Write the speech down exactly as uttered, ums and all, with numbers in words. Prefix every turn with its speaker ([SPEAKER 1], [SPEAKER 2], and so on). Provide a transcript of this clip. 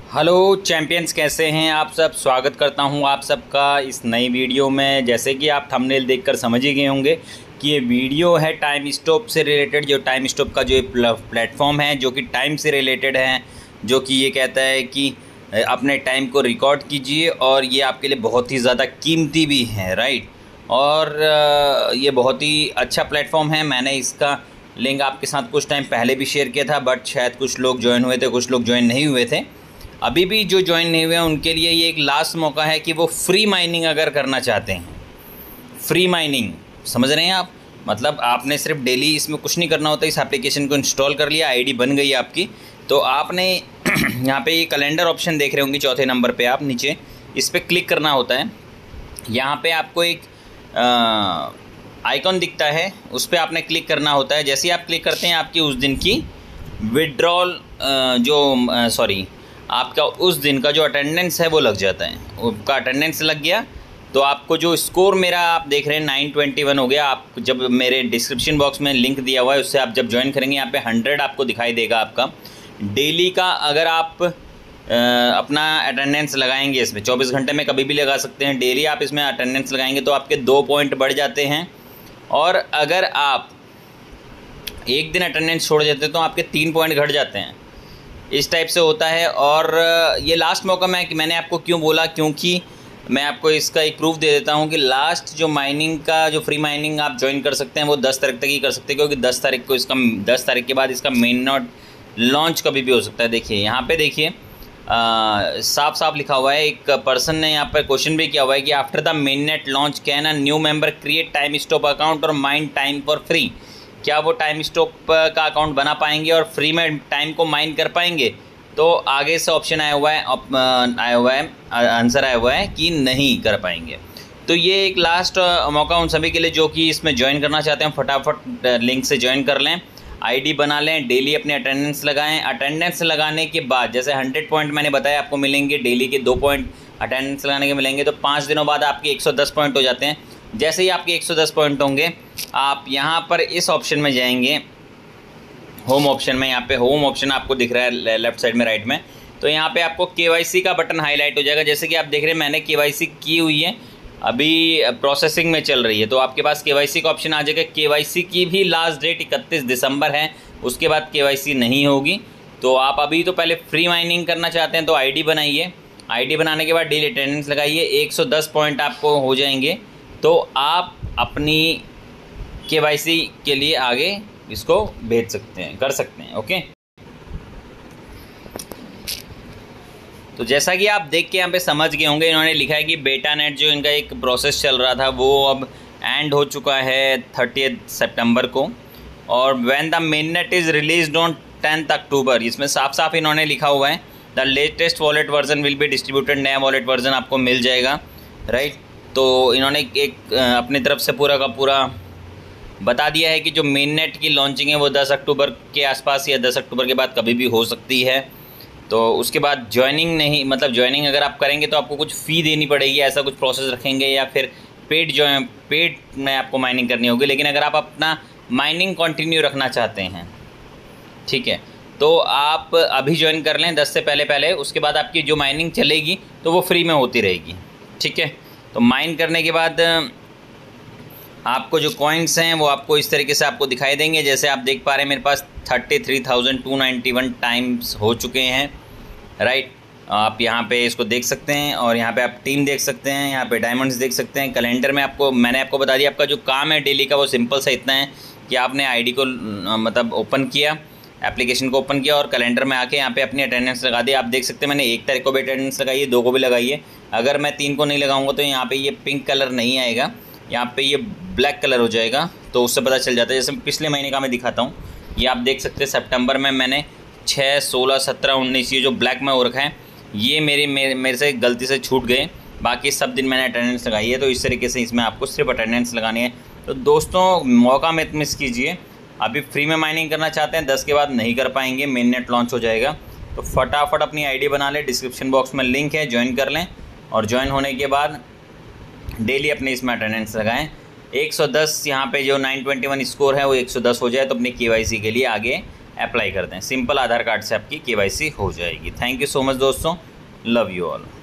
[SPEAKER 1] Hello champions, कैसे हैं आप सब। स्वागत करता हूं आप सबका इस नई वीडियो में। जैसे कि आप थंबनेल देखकर समझ ही गए होंगे कि ये वीडियो है टाइम स्टॉप से रिलेटेड। जो टाइम स्टॉप का जो प्लेटफॉर्म है जो कि टाइम से रिलेटेड है, जो कि ये कहता है कि अपने टाइम को रिकॉर्ड कीजिए और ये आपके लिए बहुत ही ज़्यादा कीमती भी है, राइट। और ये बहुत ही अच्छा प्लेटफॉर्म है। मैंने इसका लिंक आपके साथ कुछ टाइम पहले भी शेयर किया था, बट शायद कुछ लोग ज्वाइन हुए थे, कुछ लोग ज्वाइन नहीं हुए थे। अभी भी जो ज्वाइन नहीं हुए हैं उनके लिए ये एक लास्ट मौका है कि वो फ्री माइनिंग अगर करना चाहते हैं। फ्री माइनिंग समझ रहे हैं आप, मतलब आपने सिर्फ डेली इसमें कुछ नहीं करना होता। इस एप्लीकेशन को इंस्टॉल कर लिया, आईडी बन गई आपकी, तो आपने यहाँ पे ये कैलेंडर ऑप्शन देख रहे होंगे चौथे नंबर पे, आप नीचे इस पर क्लिक करना होता है। यहाँ पे आपको एक आइकॉन दिखता है, उस पर आपने क्लिक करना होता है। जैसे ही आप क्लिक करते हैं आपकी उस दिन की विड्रॉल जो सॉरी आपका उस दिन का जो अटेंडेंस है वो लग जाता है। आपका अटेंडेंस लग गया तो आपको जो स्कोर मेरा आप देख रहे हैं नाइन ट्वेंटी वन हो गया। आप जब मेरे डिस्क्रिप्शन बॉक्स में लिंक दिया हुआ है उससे आप जब ज्वाइन करेंगे यहाँ पे हंड्रेड आपको दिखाई देगा आपका डेली का। अगर आप आ, अपना अटेंडेंस लगाएंगे इसमें चौबीस घंटे में कभी भी लगा सकते हैं। डेली आप इसमें अटेंडेंस लगाएंगे तो आपके दो पॉइंट बढ़ जाते हैं, और अगर आप एक दिन अटेंडेंस छोड़ देते हैं तो आपके तीन पॉइंट घट जाते हैं। इस टाइप से होता है। और ये लास्ट मौका मैं कि मैंने आपको क्यों बोला, क्योंकि मैं आपको इसका एक प्रूफ दे देता हूँ कि लास्ट जो माइनिंग का जो फ्री माइनिंग आप ज्वाइन कर सकते हैं वो दस तारीख तक ही कर सकते हैं, क्योंकि दस तारीख को इसका दस तारीख के बाद इसका मेन नोट लॉन्च कभी भी हो सकता है। देखिए यहाँ पे देखिए साफ साफ लिखा हुआ है। एक पर्सन ने यहाँ पर क्वेश्चन भी किया हुआ है कि after the main net launch can a new member create time stop account और माइन टाइम फॉर फ्री। क्या वो टाइम स्टॉप का अकाउंट बना पाएंगे और फ्री में टाइम को माइन कर पाएंगे? तो आगे से ऑप्शन आया हुआ है आया हुआ है आंसर आया हुआ है कि नहीं कर पाएंगे। तो ये एक लास्ट मौका उन सभी के लिए जो कि इसमें ज्वाइन करना चाहते हैं, फटाफट लिंक से ज्वाइन कर लें, आईडी बना लें, डेली अपने अटेंडेंस लगाएं। अटेंडेंस लगाने के बाद जैसे हंड्रेड पॉइंट मैंने बताया आपको मिलेंगे, डेली के दो पॉइंट अटेंडेंस लगाने के मिलेंगे, तो पाँच दिनों बाद आपके एक सौ दस पॉइंट हो जाते हैं। जैसे ही आपके एक सौ दस पॉइंट होंगे आप यहाँ पर इस ऑप्शन में जाएंगे, होम ऑप्शन में। यहाँ पे होम ऑप्शन आपको दिख रहा है लेफ्ट साइड में, राइट में। तो यहाँ पे आपको केवाईसी का बटन हाईलाइट हो जाएगा। जैसे कि आप देख रहे हैं मैंने केवाईसी की हुई है, अभी प्रोसेसिंग में चल रही है, तो आपके पास केवाईसी का ऑप्शन आ जाएगा। केवाईसी की भी लास्ट डेट इकतीस दिसंबर है, उसके बाद केवाईसी नहीं होगी। तो आप अभी तो पहले फ्री माइनिंग करना चाहते हैं तो आईडी बनाइए, आईडी बनाने के बाद डेली अटेंडेंस लगाइए, एक सौ दस पॉइंट आपको हो जाएंगे तो आप अपनी केवाईसी के लिए आगे इसको भेज सकते हैं, कर सकते हैं। ओके, तो जैसा कि आप देख के यहाँ पे समझ गए होंगे, इन्होंने लिखा है कि बेटा नेट जो इनका एक प्रोसेस चल रहा था वो अब एंड हो चुका है थर्टियथ सितंबर को, और when the main net is released on tenth October. इसमें साफ साफ इन्होंने लिखा हुआ है the latest wallet version will be distributed. नया वॉलेट वर्जन आपको मिल जाएगा, राइट। तो इन्होंने एक अपनी तरफ से पूरा का पूरा बता दिया है कि जो मेन नेट की लॉन्चिंग है वो दस अक्टूबर के आसपास या दस अक्टूबर के बाद कभी भी हो सकती है। तो उसके बाद ज्वाइनिंग नहीं, मतलब ज्वाइनिंग अगर आप करेंगे तो आपको कुछ फ़ी देनी पड़ेगी, ऐसा कुछ प्रोसेस रखेंगे, या फिर पेड जो पेड में आपको माइनिंग करनी होगी। लेकिन अगर आप अपना माइनिंग कंटिन्यू रखना चाहते हैं, ठीक है, तो आप अभी ज्वाइन कर लें दस से पहले पहले। उसके बाद आपकी जो माइनिंग चलेगी तो वो फ्री में होती रहेगी, ठीक है। तो माइन करने के बाद आपको जो कॉइन्स हैं वो आपको इस तरीके से आपको दिखाई देंगे। जैसे आप देख पा रहे हैं मेरे पास thirty three thousand two ninety one times हो चुके हैं, राइट। आप यहाँ पे इसको देख सकते हैं, और यहाँ पे आप टीम देख सकते हैं, यहाँ पे डायमंड्स देख सकते हैं। कैलेंडर में आपको मैंने आपको बता दिया आपका जो काम है डेली का वो सिंपल सा इतना है कि आपने आईडी को मतलब ओपन किया, एप्लीकेशन को ओपन किया और कैलेंडर में आके यहाँ पे अपनी अटेंडेंस लगा दी। आप देख सकते हैं मैंने एक तारीख को भी अटेंडेंस लगाई है, दो को भी लगाई है। अगर मैं तीन को नहीं लगाऊंगा तो यहाँ पे ये पिंक कलर नहीं आएगा, यहाँ पे ये ब्लैक कलर हो जाएगा, तो उससे पता चल जाता है। जैसे पिछले महीने का मैं दिखाता हूँ, ये आप देख सकते हैं सितंबर में मैंने छः सोलह सत्रह उन्नीस ये जो ब्लैक में हो रखा है ये मेरे मेरे मेरे से गलती से छूट गए, बाकी सब दिन मैंने अटेंडेंस लगाई है। तो इस तरीके से इसमें आपको सिर्फ अटेंडेंस लगानी है। तो दोस्तों मौका मत मिस कीजिए। अभी फ्री में माइनिंग करना चाहते हैं, दस के बाद नहीं कर पाएंगे, मेन नेट लॉन्च हो जाएगा। तो फटाफट अपनी आईडी बना लें, डिस्क्रिप्शन बॉक्स में लिंक है, ज्वाइन कर लें, और ज्वाइन होने के बाद डेली अपने इसमें अटेंडेंस लगाएं। एक सौ दस यहाँ पे जो नाइन ट्वेंटी वन स्कोर है वो एक सौ दस हो जाए तो अपनी केवाईसी के लिए आगे अप्लाई कर दें। सिंपल आधार कार्ड से आपकी केवाईसी हो जाएगी। थैंक यू सो मच दोस्तों, लव यू ऑल।